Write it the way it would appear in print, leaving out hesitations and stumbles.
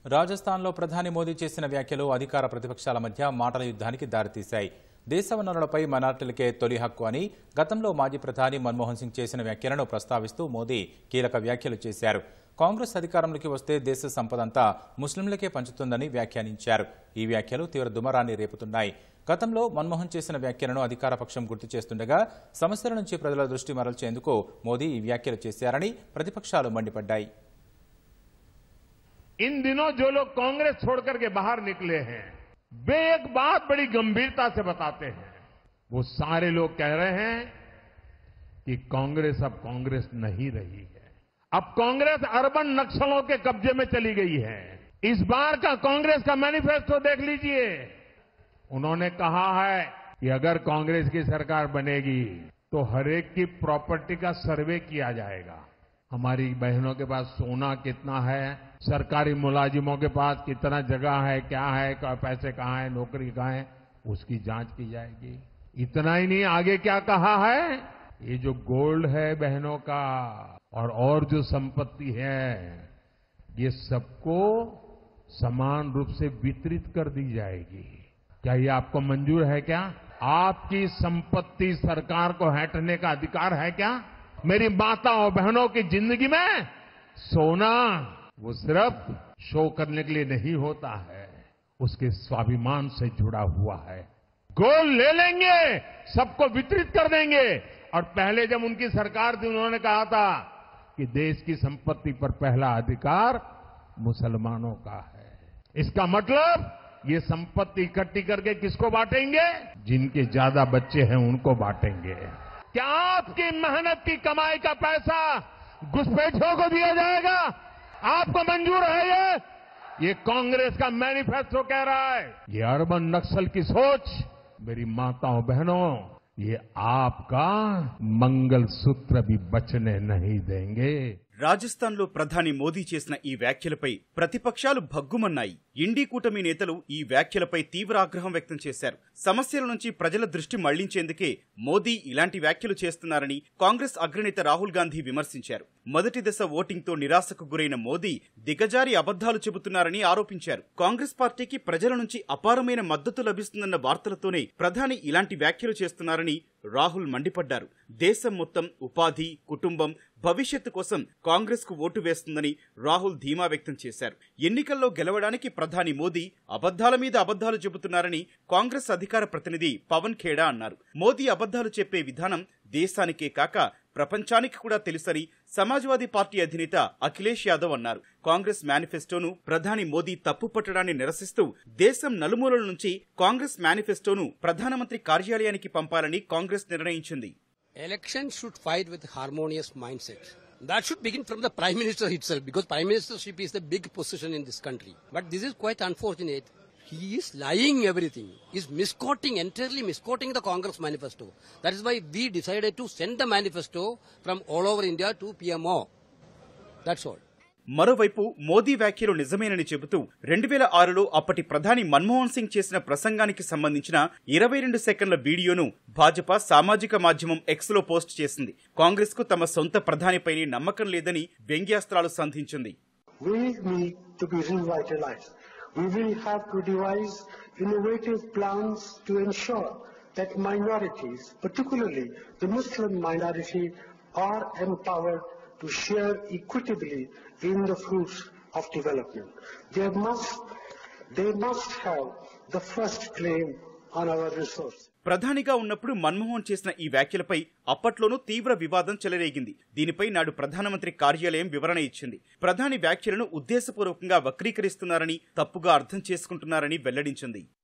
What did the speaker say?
రాజస్థాన్లో ప్రధాని మోదీ చేసిన వ్యాఖ్యలు అధికార ప్రతిపక్షాల మధ్య మాటల యుద్ధానికి దారితీశాయి. దేశ వనరులపై మైనార్టీలకే తొలి హక్కు అని గతంలో మాజీ ప్రధాని మన్మోహన్ సింగ్ చేసిన వ్యాఖ్యలను ప్రస్తావిస్తూ మోదీ కీలక వ్యాఖ్యలు చేశారు. కాంగ్రెస్ అధికారంలోకి వస్తే దేశ సంపదంతా ముస్లింలకే పంచుతుందని వ్యాఖ్యానించారు. ఈ వ్యాఖ్యలు తీవ్ర దుమారాన్ని రేపుతున్నాయి. గతంలో మన్మోహన్ చేసిన వ్యాఖ్యలను అధికార పక్షం గుర్తు చేస్తుండగా సమస్యల నుంచి ప్రజల దృష్టి మరల్చేందుకు మోదీ ఈ వ్యాఖ్యలు చేశారని ప్రతిపక్షాలు మండిపడ్డాయి. इन दिनों जो लोग कांग्रेस छोड़कर के बाहर निकले हैं, वे एक बात बड़ी गंभीरता से बताते हैं. वो सारे लोग कह रहे हैं कि कांग्रेस अब कांग्रेस नहीं रही है. अब कांग्रेस अर्बन नक्सलों के कब्जे में चली गई है. इस बार का कांग्रेस का मैनिफेस्टो देख लीजिए. उन्होंने कहा है कि अगर कांग्रेस की सरकार बनेगी तो हर एक की प्रॉपर्टी का सर्वे किया जाएगा. हमारी बहनों के पास सोना कितना है, सरकारी मुलाजिमों के पास कितना जगह है, क्या है, पैसे कहाँ है, नौकरी कहाँ है, उसकी जांच की जाएगी. इतना ही नहीं, आगे क्या कहा है, ये जो गोल्ड है बहनों का और जो संपत्ति है, ये सबको समान रूप से वितरित कर दी जाएगी. क्या ये आपको मंजूर है? क्या आपकी संपत्ति सरकार को हटने का अधिकार है? क्या मेरी माताओं बहनों की जिंदगी में सोना वो सिर्फ शो करने के लिए नहीं होता है, उसके स्वाभिमान से जुड़ा हुआ है. गोल्ड ले लेंगे, सबको वितरित कर देंगे. और पहले जब उनकी सरकार थी उन्होंने कहा था कि देश की संपत्ति पर पहला अधिकार मुसलमानों का है. इसका मतलब ये संपत्ति इकट्ठी करके किसको बांटेंगे? जिनके ज्यादा बच्चे हैं उनको बांटेंगे. क्या आपकी मेहनत की कमाई का पैसा घुसपैठियों को दिया जाएगा? आपको मंजूर है? ये कांग्रेस का मैनिफेस्टो कह रहा है. ये अर्बन नक्सल की सोच, मेरी माताओं बहनों, ये आपका मंगलसूत्र भी बचने नहीं देंगे. రాజస్థాన్లో ప్రధాని మోదీ చేసిన ఈ వ్యాఖ్యలపై ప్రతిపక్షాలు భగ్గుమన్నాయి. ఇండీ కూటమి నేతలు ఈ వ్యాఖ్యలపై తీవ్ర ఆగ్రహం వ్యక్తం చేశారు. సమస్యల నుంచి ప్రజల దృష్టి మళ్లించేందుకే మోదీ ఇలాంటి వ్యాఖ్యలు చేస్తున్నారని కాంగ్రెస్ అగ్రనేత రాహుల్ గాంధీ విమర్శించారు. మొదటి దశ ఓటింగ్తో నిరాశకు గురైన మోదీ దిగజారి అబద్దాలు చెబుతున్నారని ఆరోపించారు. కాంగ్రెస్ పార్టీకి ప్రజల నుంచి అపారమైన మద్దతు లభిస్తుందన్న వార్తలతోనే ప్రధాని ఇలాంటి వ్యాఖ్యలు చేస్తున్నారని రాహుల్ మండిపడ్డారు. దేశం మొత్తం ఉపాధి, కుటుంబం, భవిష్యత్తు కోసం కాంగ్రెస్ కు ఓటు వేస్తుందని రాహుల్ ధీమా వ్యక్తం చేశారు. ఎన్నికల్లో గెలవడానికి ప్రధాని మోదీ అబద్దాల మీద అబద్దాలు చెబుతున్నారని కాంగ్రెస్ అధికార ప్రతినిధి పవన్ ఖేడా అన్నారు. మోదీ అబద్దాలు చెప్పే విధానం దేశానికే కాక ప్రపంచానికి కూడా తెలుసని సమాజ్వాదీ పార్టీ అధినేత అఖిలేష్ యాదవ్ అన్నారు. కాంగ్రెస్ మేనిఫెస్టోను ప్రధాని మోదీ తప్పుపట్టడాన్ని నిరసిస్తూ దేశం నలుమూలల నుంచి కాంగ్రెస్ మేనిఫెస్టోను ప్రధానమంత్రి కార్యాలయానికి పంపాలని కాంగ్రెస్ నిర్ణయించింది. Elections should fight with harmonious mindset. That should begin from the Prime Minister itself, because Prime Ministership is the big position in this country. But this is quite unfortunate. He is lying everything. He is entirely misquoting the Congress manifesto. That is why we decided to send the manifesto from all over India to PMO. That's all. మరోవైపు మోదీ వ్యాఖ్యలు నిజమేనని చెబుతూ 2006లో అప్పటి ప్రధాని మన్మోహన్ సింగ్ చేసిన ప్రసంగానికి సంబంధించిన 22 సెకండ్ల వీడియోను భాజపా సామాజిక మాధ్యమం ఎక్స్ లో పోస్ట్ చేసింది. కాంగ్రెస్ కు తమ సొంత ప్రధానిపైనే నమ్మకం లేదని వ్యంగ్యాస్త్రాలు సంధించింది. We will have to devise innovative plans to ensure that minorities, particularly the Muslim minority, are empowered to share equitably in the fruits of development. They must have the first claim on our resource. ప్రధానిగా ఉన్నప్పుడు మన్మోహన్ చేసిన ఈ వ్యాఖ్యలపై అప్పట్లోనూ తీవ్ర వివాదం చెలరేగింది. దీనిపై నాడు ప్రధానమంత్రి కార్యాలయం వివరణ ఇచ్చింది. ప్రధాని వ్యాఖ్యలను ఉద్దేశపూర్వకంగా వక్రీకరిస్తున్నారని, తప్పుగా అర్థం చేసుకుంటున్నారని వెల్లడించింది.